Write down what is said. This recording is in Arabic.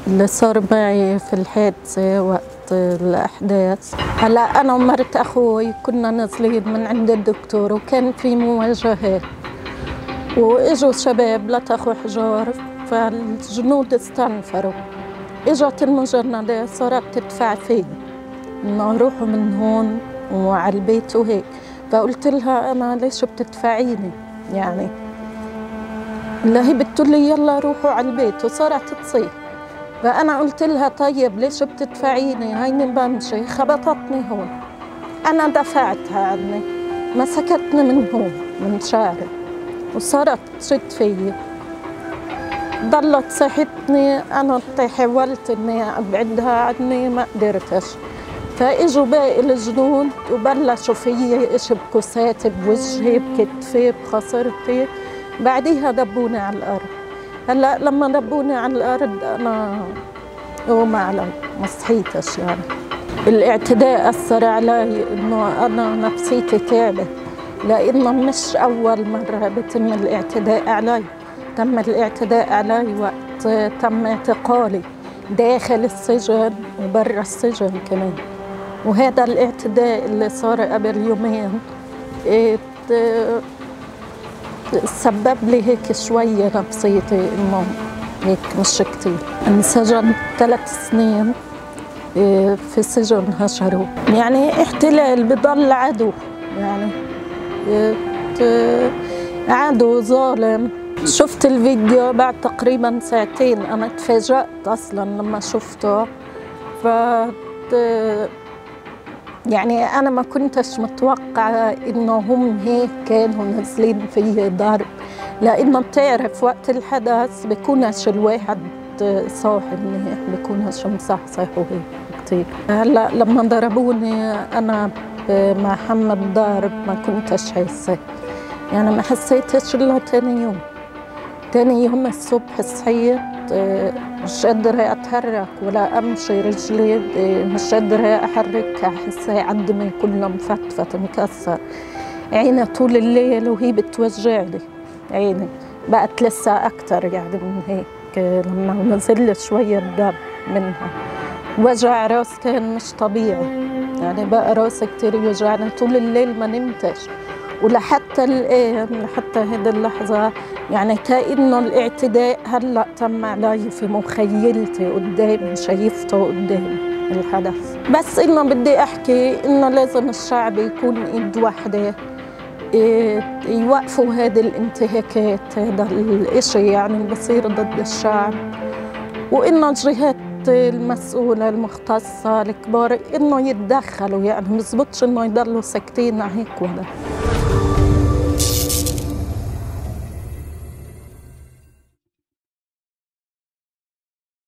اللي صار معي في الحادثة وقت الأحداث، هلا أنا ومرت أخوي كنا نازلين من عند الدكتور وكان في مواجهات وإجوا شباب لطخوا حجار، فالجنود استنفروا. إجت المجندة صارت تدفع فيه إنه روحوا من هون وعلى البيت وهيك، فقلت لها أنا ليش بتدفعيني يعني؟ لا هي بتقول لي يلا روحوا على البيت، وصارت تصيح. فأنا قلت لها طيب ليش بتدفعيني؟ هيني بمشي، خبطتني هون، أنا دفعتها عني، مسكتني من هون من شعري وصارت تشد فيي، ضلت صحتني. أنا حاولت إني أبعدها عني ما قدرتش، فإجوا باقي الجنود وبلشوا فيي يشبكوا ساتي بوجهي بكتفي بخصرتي، بعديها دبوني على الأرض. هلا لما دبوني على الأرض أنا أغمى علي، ما صحيتش يعني. الاعتداء أثر علي إنه أنا نفسيتي تعبت، لأنه مش أول مرة بتم الاعتداء علي، تم الاعتداء علي وقت تم اعتقالي داخل السجن وبرا السجن كمان. وهذا الاعتداء اللي صار قبل يومين سبب لي هيك شوية نفسيتي إنه هيك مش كتير. انسجنت 3 سنين في سجن هشرو، يعني احتلال بضل عدو، يعني عدو ظالم. شفت الفيديو بعد تقريبا 2 ساعة، أنا تفاجأت أصلا لما شفته. يعني أنا ما كنتش متوقعة إنه هم هيك كانوا نازلين في ضرب، لأنه بتعرف وقت الحدث بكونش الواحد صاحي منيح، بكونش مصحصح وهيك كتير. هلا لما ضربوني أنا بمحمد ضارب ما كنتش حاسة، يعني ما حسيتش إلا تاني يوم الصبح صحيت مش قادرة أتحرك ولا أمشي، رجلي مش قادرة أحركها، أحسها عندي كلها مفتفت مكسر، عيني طول الليل وهي بتوجعني، عيني بقت لسه أكتر يعني من هيك لما نزل شوية الدم منها. وجع راس كان مش طبيعي، يعني بقى راسي كتير يوجعني طول الليل ما نمتش، ولحتى الآن لحتى هذه اللحظة يعني كأنه الاعتداء هلأ تم علي في مخيلتي قدامي، شايفته قدامي الحدث. بس إنه بدي أحكي إنه لازم الشعب يكون إيد واحدة، يوقفوا هذه الانتهاكات، هذا الإشي يعني اللي بصير ضد الشعب، وإنه الجهات المسؤولة المختصة الكبار إنه يتدخلوا، يعني مزبطش إنه يضلوا ساكتين هيك ولا.